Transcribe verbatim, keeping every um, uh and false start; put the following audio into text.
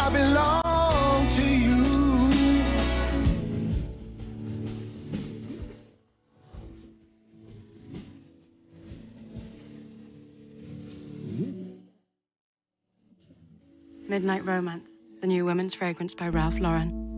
I belong to you. Midnight Romance, the new women's fragrance by Ralph Lauren.